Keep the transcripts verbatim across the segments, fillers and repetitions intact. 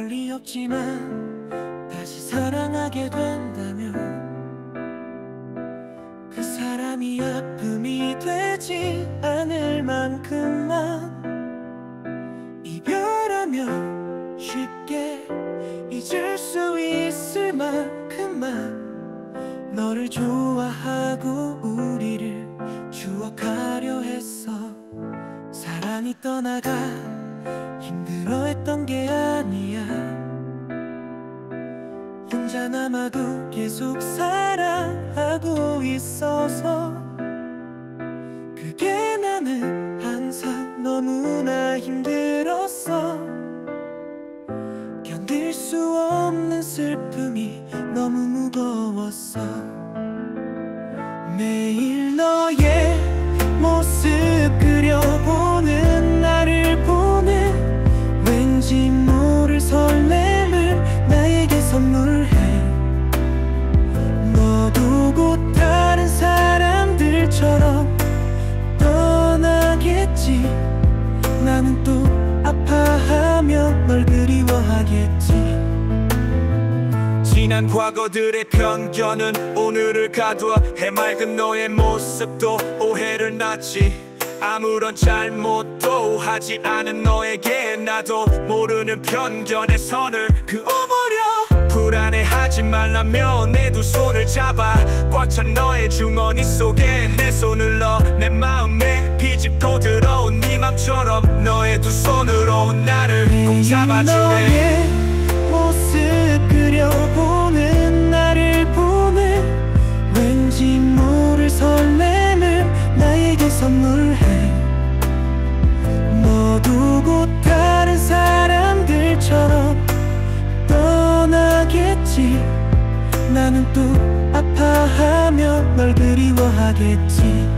리 없지만 다시 사랑하게 된다면 그 사람이 아픔이 되지 않을 만큼만 이별하면 쉽게 잊을 수 있을 만큼만 너를 좋아하고 우리를 추억하려 했어. 사랑이 떠나가 힘들어했던 게 아니야. 혼자 남아도 계속 사랑하고 있어서 그게 나는 항상 너무나 힘들었어. 견딜 수 없는 슬픔이 너무 무거웠어. 매일 너의 모습 그려보는 나를 보내 왠지 모를 설렘을 나에게 선물해. 너도 곧 다른 사람들처럼 떠나겠지. 나는 또 아파하며 널 그리워하겠지. 지난 과거들의 편견은 오늘을 가둬. 해맑은 너의 모습도 오해를 낳지. 아무런 잘못도 하지 않은 너에게 나도 모르는 편견의 선을 그어버려. 불안해하지 말라며 내 두 손을 잡아 꽉 찬 너의 주머니 속에 내 손을 넣어. 내 마음에 비집고 들어온 네 맘처럼 너의 두 손으로 나를 꼭 잡아주네. 너의 모습 그려보는 나를 보내 왠지 모를 설렘을 나에게 선물해. 너도 곧 다른 사람들처럼 떠나겠지. 나는 또 아파하며 널 그리워하겠지.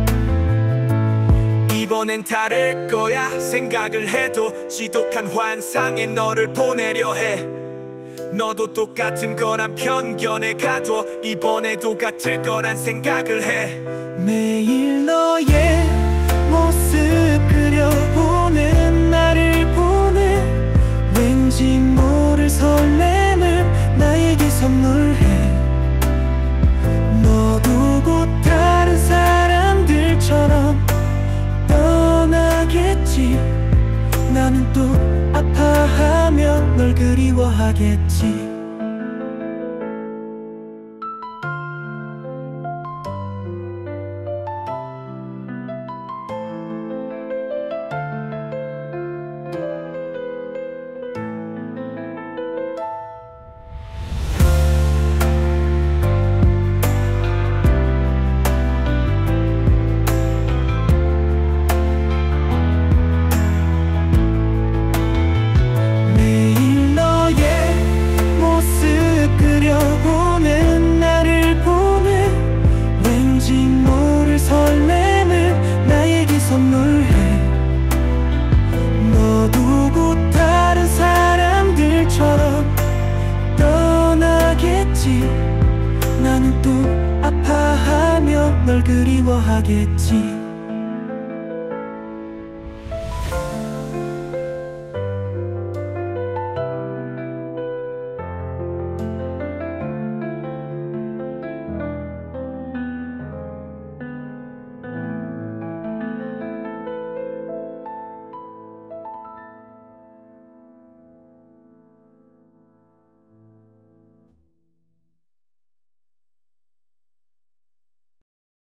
이번엔 다를 거야. 생각을 해도 지독한 환상에 너를 보내려 해. 너도 똑같은 거란 편견에 가둬. 이번에도 같을 거란 생각을 해. 매일 너의 모습 그려보는 나를 보내 왠지 모를 설렘을 나에게 선물해. 너도 곧 다른 사람들처럼 떠나겠지. 나는 또 아파하며 널 그리워하겠지. 보는 나를 보내 왠지 모를 설렘을 나에게 선물해. 너도 곧 다른 사람들처럼 떠나겠지. 나는 또 아파하며 널 그리워하겠지.